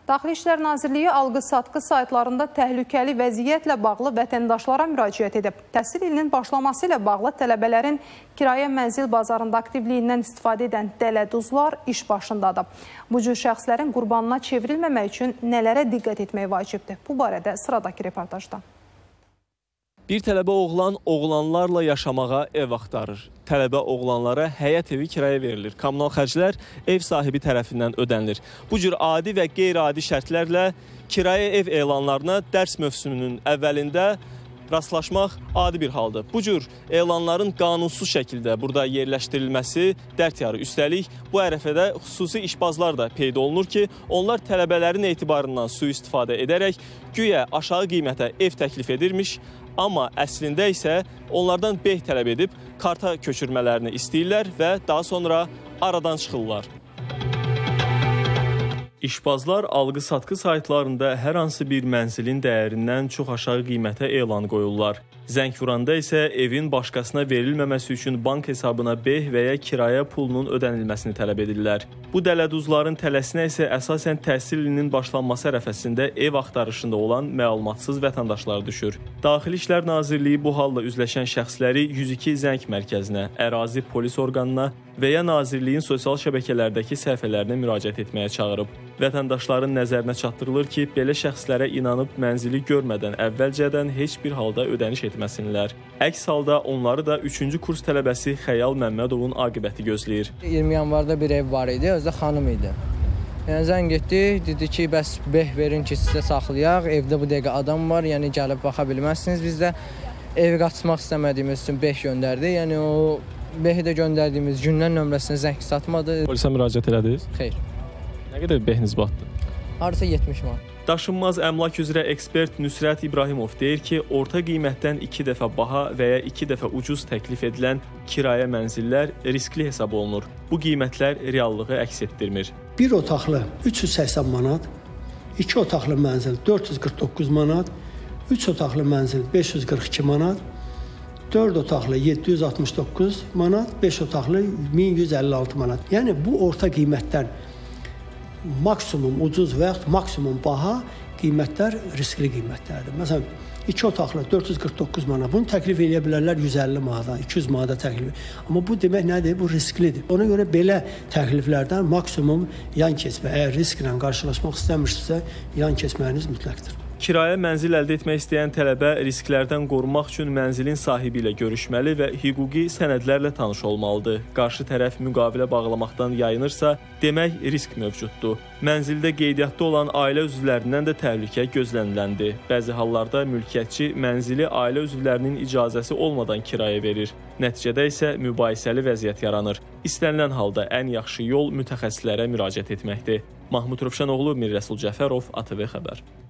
Daxili İşlər Nazirliyi alqı-satqı saytlarında təhlükəli vəziyyətlə bağlı vətəndaşlara müraciət edib. Təhsil ilinin başlaması ilə bağlı tələbələrin kirayə mənzil bazarında aktivliyindən istifadə edən dələduzlar iş başındadır. Bu cür şəxslərin qurbanına çevrilməmək üçün nələrə diqqət etmək vacibdir? Bu barədə sıradakı reportajda. Bir tələbə oğlan oğlanlarla yaşamağa ev axtarır. Tələbə oğlanlara həyət evi kirayə verilir. Kommunal xərclər ev sahibi tərəfindən ödənilir. Bu cür adi və qeyri-adi şərtlərlə kirayə ev elanlarına dərs mövsümünün əvvəlində rastlaşmaq adi bir haldır. Bu cür elanların qanunsuz şəkildə burada yerləşdirilməsi dərd yarı. Üstəlik, bu ərəfədə xüsusi işbazlar da peyda olunur ki, onlar tələbələrin etibarından sui-istifadə edərək güya aşağı qiymətə ev təklif edirmiş, amma əslində isə onlardan beh tələb edib karta köçürmələrini istəyirlər və daha sonra aradan çıxırlar. İşbazlar alqı-satqı saytlarında hər hansı bir mənzilin dəyərindən çox aşağı qiymətə elan qoyurlar. Zəng vuranda isə evin başqasına verilməməsi üçün bank hesabına beh və ya kirayə pulunun ödənilməsini tələb edirlər. Bu dələduzların tələsinə isə əsasən təhsil ilinin başlanması ərəfəsində ev axtarışında olan məlumatsız vətəndaşlar düşür. Daxili İşlər Nazirliyi bu halla üzləşən şəxsləri 102 zəng mərkəzinə, ərazi polis orqanına və ya Nazirliyin sosial şəbəkələrdəki səhifələrinə müraciət etməyə çağırıb. Vətəndaşların nəzərinə çatdırılır ki, belə şəxslərə inanıb mənzili görmədən əvvəlcədən heç bir halda ödəniş etməsinlər. Əks halda onları da 3-cü kurs tələbəsi Xəyal Məmmədovun aqibəti gözləyir. 20 yanvarda bir ev var idi, özü də xanım idi. Yəni zəng etdi, dedi ki, bəs beh verin ki, sizə saxlayaq, evdə bu dəqiqə adam var, yəni gəlib baxa bilməzsiniz. Biz də evi qaçmaq istəmədiyimiz üçün beh göndərdi. Yəni o behi də göndərdiyimiz gündən nömrəsini zəng satmadı. Polisə müraciət elədiniz? Xeyr. Nə qədər behiniz batdı? Harasa 70 manat. Daşınmaz əmlak üzrə ekspert Nüsrət İbrahimov deyir ki, orta qiymətdən 2 dəfə baha və ya 2 dəfə ucuz təklif edilən kirayə mənzillər riskli hesab olunur. Bu qiymətlər reallığı əks etdirmir. Bir otaqlı 380 manat, 2 otaqlı mənzil 449 manat, 3 otaqlı mənzil 542 manat, 4 otaqlı 769 manat, 5 otaqlı 1156 manat. Yəni bu orta qiymətdən maksimum ucuz və yaxud maksimum baha qiymətlər riskli qiymətlərdir. Məsələn, 2 otaqlı 449 manat, bunu təklif edə bilərlər 150 manata, 200 manata təklif. Amma bu demək nədir? Bu risklidir. Ona görə belə təkliflərdən maksimum yan keçmə. Əgər risklə qarşılaşmaq istəmirsinizsə, yan keçməyiniz mütləqdir. Kirayə mənzil əldə etmək istəyən tələbə risklərdən qorunmaq üçün mənzilin sahibi ilə görüşməli və hüquqi sənədlərlə tanış olmalıdır. Qarşı tərəf müqavilə bağlamaqdan yayınırsa, demək risk mövcuddur. Mənzildə qeydiyyatda olan ailə üzvlərindən də təhlükə gözləniləndir. Bəzi hallarda mülkiyyətçi mənzili ailə üzvlərinin icazəsi olmadan kirayə verir. Nəticədə isə mübahisəli vəziyyət yaranır. İstənilən halda ən yaxşı yol mütəxəssislərə müraciət etməkdir. Mahmud Rövşənoğlu, Mir Rəsul Cəfərov, ATV Xəbər.